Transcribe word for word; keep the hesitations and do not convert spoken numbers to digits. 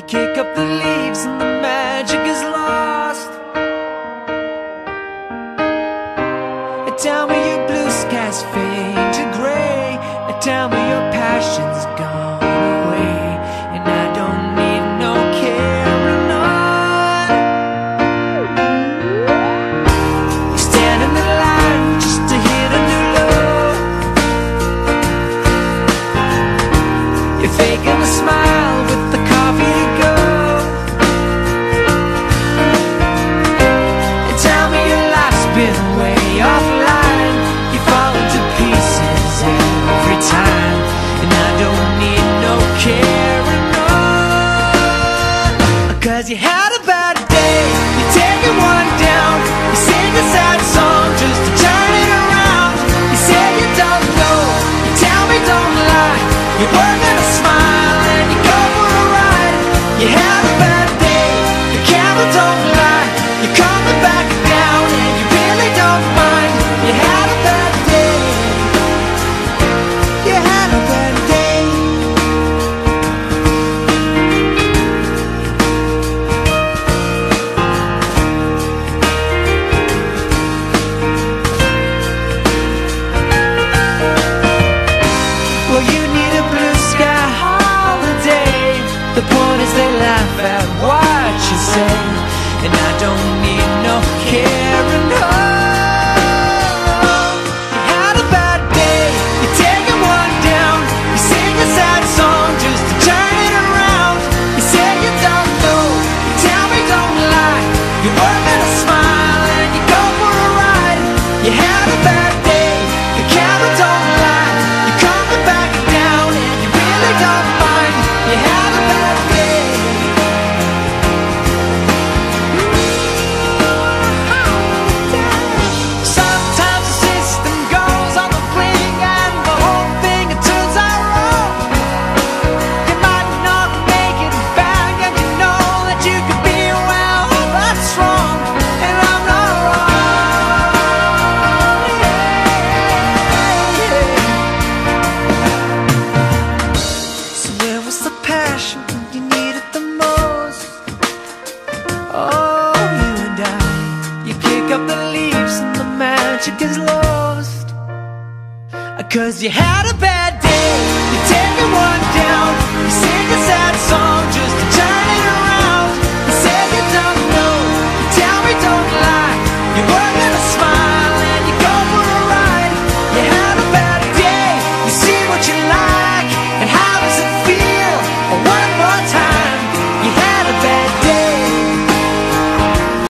kick up the leaves and the magic is lost. Tell me your blue skies fade to gray. Tell me your passion's gone away, and I don't need no carrying on. You stand in the line just to hit a new low. You're faking a smile with the coffee to go. And tell me your life's been way offline. You fall into pieces every time, and I don't need no carrying on. Cause you had a bad day, you're taking one down. You sing a sad song just to turn it around. You say you don't know, you tell me don't lie. You're working a smile and you go for a ride. You had a bad day, the camera don't lie. You're coming back down and you really don't mind. You had a bad day, you had a bad day. Well, you need a blue sky holiday. The point is they laugh at what you say, and I don't need no carrying on. You had a bad day, you're taking one down. You sing a sad song just to turn it around. You say you don't know, you tell me don't lie. You're working a smile and you go for a ride. You had a bad day, the camera don't lie. You're coming back down and you really don't mind. You had a bad day. Sometimes the system goes on the fling and the whole thing it turns out wrong. You might not make it back and you know that you could be well. That's wrong and I'm not wrong. Yeah. So where was the passion when you needed the most? Oh, you and I, you kick up the leaves and the magic is lost. Cause you had a bad